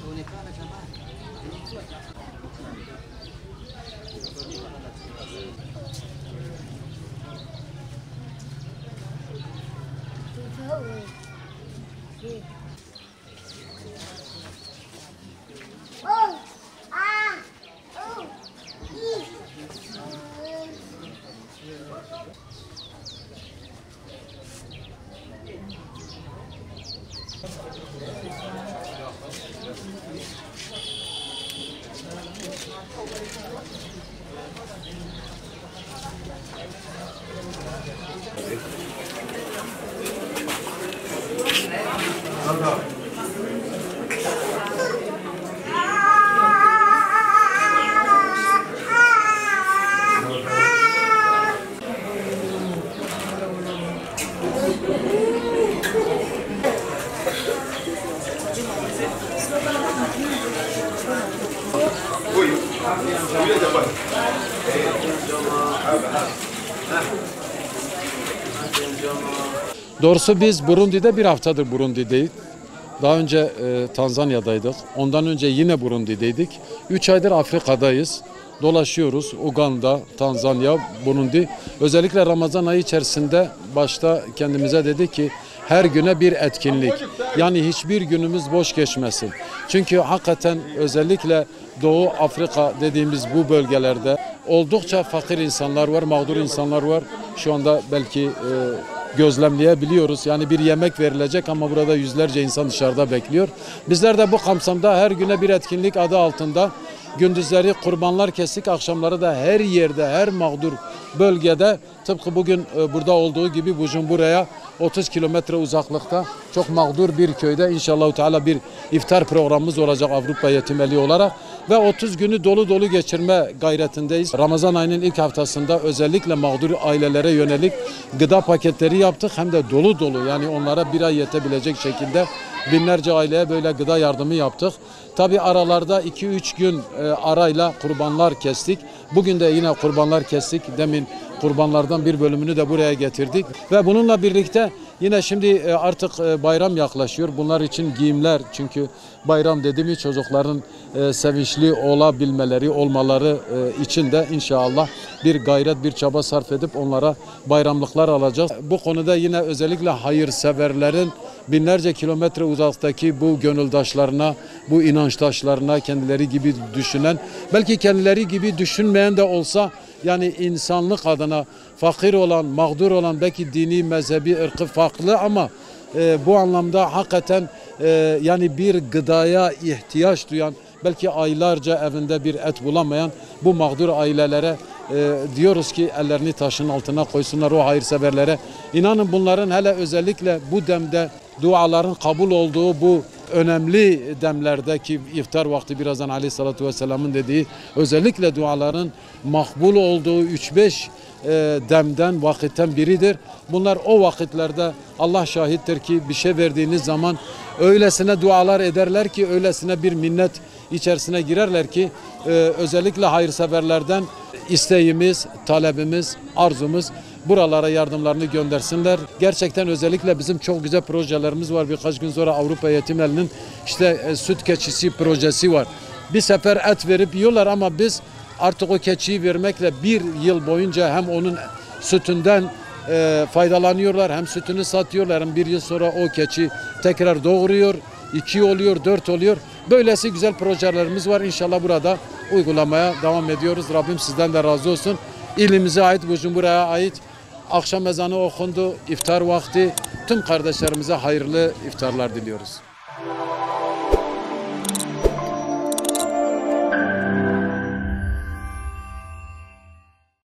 Doğrusu biz Burundi'de bir haftadır Burundi'deyiz. Daha önce Tanzanya'daydık. Ondan önce yine Burundi'deydik. 3 aydır Afrika'dayız. Dolaşıyoruz. Uganda, Tanzanya, Burundi. Özellikle Ramazan ayı içerisinde başta kendimize dedik ki her güne bir etkinlik. Yani hiçbir günümüz boş geçmesin. Çünkü hakikaten özellikle Doğu Afrika dediğimiz bu bölgelerde oldukça fakir insanlar var, mağdur insanlar var. Şu anda belki gözlemleyebiliyoruz. Yani bir yemek verilecek ama burada yüzlerce insan dışarıda bekliyor. Bizler de bu kapsamda her güne bir etkinlik adı altında gündüzleri kurbanlar kestik, akşamları da her yerde, her mağdur bölgede tıpkı bugün burada olduğu gibi Bujumbura'ya 30 kilometre uzaklıkta çok mağdur bir köyde inşallah Teala bir iftar programımız olacak Avrupa Yetimeli olarak ve 30 günü dolu dolu geçirme gayretindeyiz. Ramazan ayının ilk haftasında özellikle mağdur ailelere yönelik gıda paketleri yaptık hem de dolu dolu, yani onlara bir ay yetebilecek şekilde binlerce aileye böyle gıda yardımı yaptık. Tabi aralarda 2-3 gün arayla kurbanlar kestik. Bugün de yine kurbanlar kestik. Demin kurbanlardan bir bölümünü de buraya getirdik. Ve bununla birlikte yine şimdi artık bayram yaklaşıyor. Bunlar için giyimler, çünkü bayram dediğimiz çocukların sevinçli olabilmeleri, olmaları için de inşallah bir gayret, bir çaba sarf edip onlara bayramlıklar alacağız. Bu konuda yine özellikle hayırseverlerin binlerce kilometre uzaktaki bu gönüldaşlarına, bu inançtaşlarına, kendileri gibi düşünen, belki kendileri gibi düşünmeyen de olsa, yani insanlık adına fakir olan, mağdur olan, belki dini, mezhebi, ırkı farklı ama bu anlamda hakikaten yani bir gıdaya ihtiyaç duyan, belki aylarca evinde bir et bulamayan bu mağdur ailelere diyoruz ki ellerini taşın altına koysunlar, o hayırseverlere. İnanın bunların hele özellikle bu demde duaların kabul olduğu bu önemli demlerdeki iftar vakti, birazdan Aleyhisselatü Vesselam'ın dediği özellikle duaların makbul olduğu 3-5 demden, vakitten biridir. Bunlar o vakitlerde Allah şahittir ki bir şey verdiğiniz zaman öylesine dualar ederler ki, öylesine bir minnet içerisine girerler ki özellikle hayırseverlerden isteğimiz, talebimiz, arzumuz buralara yardımlarını göndersinler. Gerçekten özellikle bizim çok güzel projelerimiz var. Birkaç gün sonra Avrupa Yetimeli'nin işte süt keçisi projesi var. Bir sefer et verip yiyorlar ama biz artık o keçiyi vermekle bir yıl boyunca hem onun sütünden faydalanıyorlar, hem sütünü satıyorlar, hem bir yıl sonra o keçi tekrar doğuruyor, 2 oluyor, 4 oluyor. Böylesi güzel projelerimiz var. İnşallah burada uygulamaya devam ediyoruz. Rabbim sizden de razı olsun. İlimize ait, Bujumbura'ya ait akşam ezanı okundu, iftar vakti. Tüm kardeşlerimize hayırlı iftarlar diliyoruz.